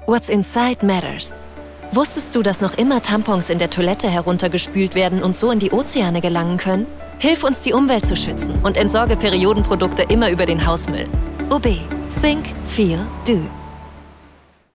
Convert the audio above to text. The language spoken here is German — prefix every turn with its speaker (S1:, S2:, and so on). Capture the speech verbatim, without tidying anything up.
S1: What's inside matters. Wusstest du, dass noch immer Tampons in der Toilette heruntergespült werden und so in die Ozeane gelangen können? Hilf uns, die Umwelt zu schützen und entsorge Periodenprodukte immer über den Hausmüll. O B. Think, Feel, Do.